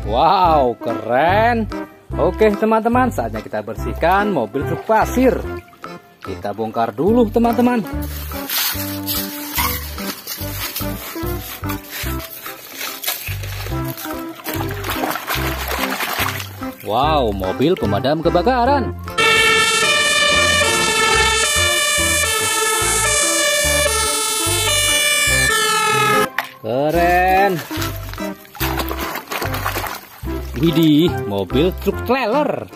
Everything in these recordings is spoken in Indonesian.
Wow, keren. Oke teman-teman, saatnya kita bersihkan mobil truk pasir. Kita bongkar dulu teman-teman. Wow, mobil pemadam kebakaran. Keren. Widih, mobil truk trailer.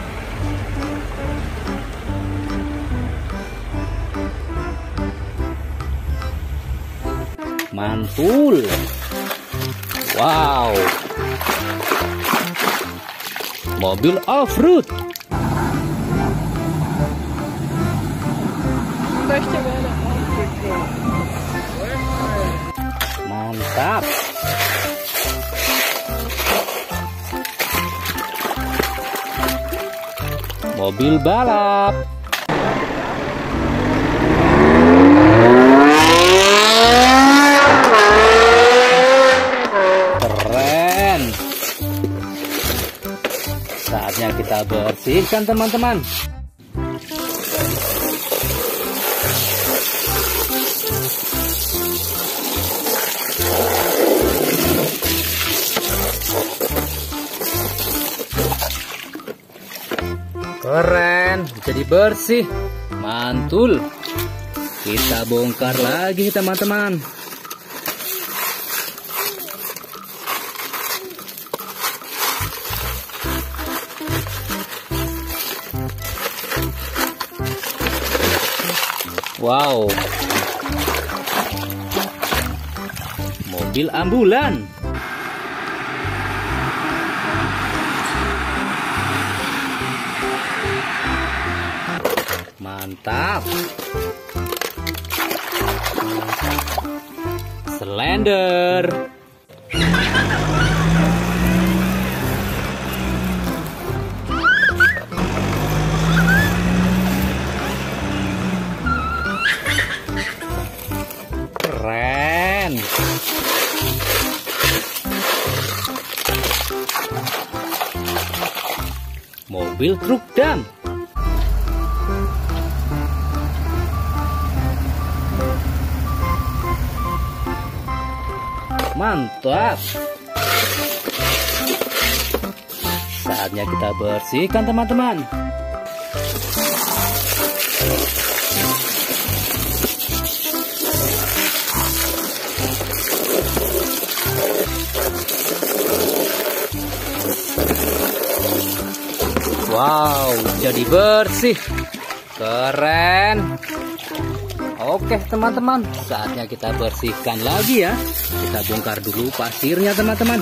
Mantul. Wow. Mobil off-road. Mantap. Mobil balap. Keren. Saatnya kita bersihkan teman-teman. Keren, jadi bersih, mantul. Kita bongkar lagi teman-teman. Wow, mobil ambulan. Mantap. Slender. Keren. Mobil truk dump. Mantap. Saatnya kita bersihkan teman-teman. Wow, jadi bersih. Keren. Oke teman-teman, saatnya kita bersihkan lagi ya. Kita bongkar dulu pasirnya teman-teman.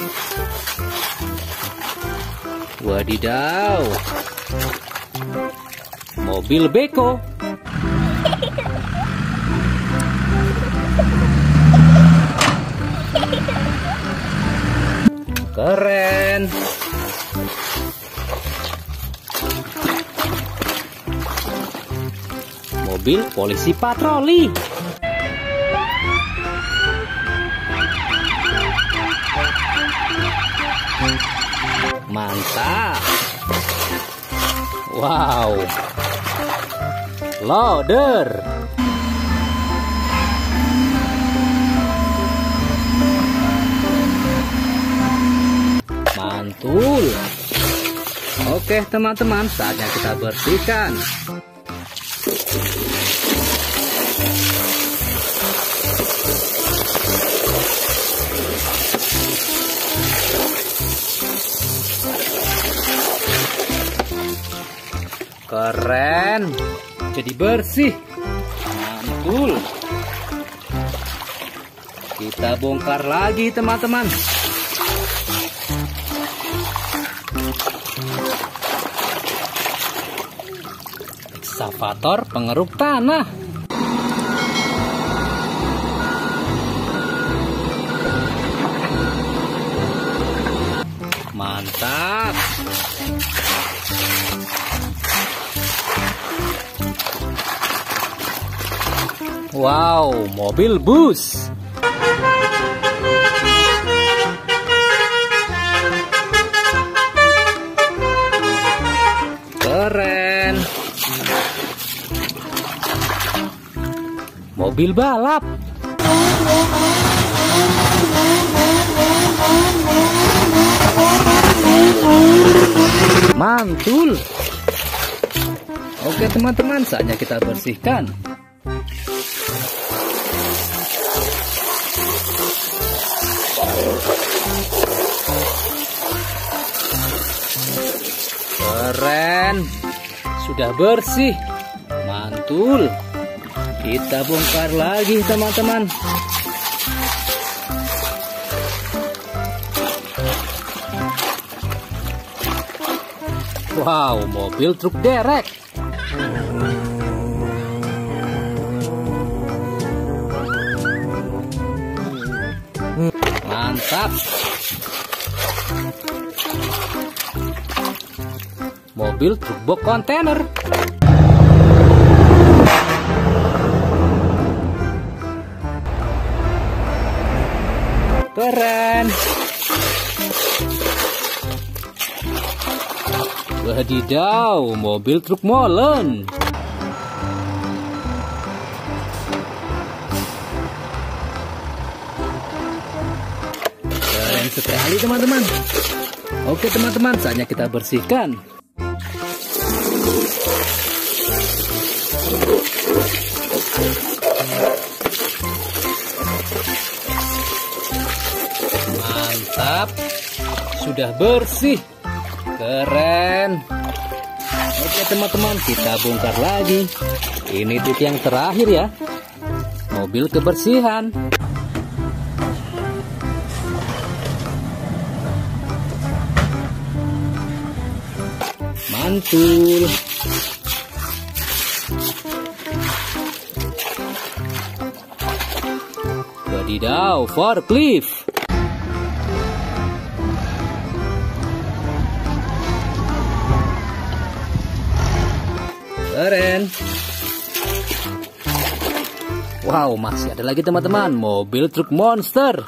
Wadidaw. Mobil beko. Keren. Mobil polisi patroli. Mantap. Wow. Loader. Mantul. Oke teman-teman, saatnya kita bersihkan. Keren, jadi bersih, mantul. Kita bongkar lagi teman-teman. Ekskavator pengeruk tanah. Mantap. Wow, mobil bus. mobil balap. Mantul. Oke teman-teman, saatnya kita bersihkan. Keren, sudah bersih, mantul. Kita bongkar lagi teman-teman. Wow, mobil truk derek. Mantap. Mobil truk box kontainer. Keren. Wadidaw, mobil truk molen. Keren sekali teman-teman. Oke teman-teman, saatnya kita bersihkan. Mantap, sudah bersih. Keren. Oke teman-teman, kita bongkar lagi. Ini tip yang terakhir ya, mobil kebersihan. Mantul. Wadidaw, forklift. Keren. Wow, masih ada lagi teman-teman, mobil truk monster.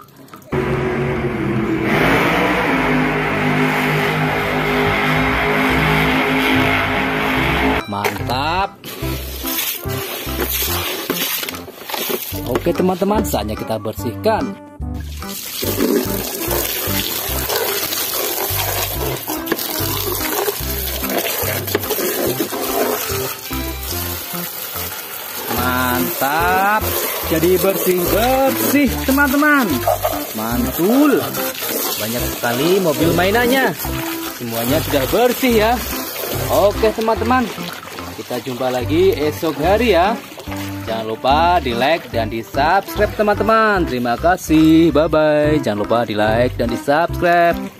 Mantap. Oke teman-teman, saatnya kita bersihkan. Mantap, jadi bersih-bersih teman-teman. Mantul. Banyak sekali mobil mainannya. Semuanya sudah bersih ya. Oke teman-teman, kita jumpa lagi esok hari ya. Jangan lupa di like dan di subscribe teman-teman. Terima kasih, bye bye. Jangan lupa di like dan di subscribe.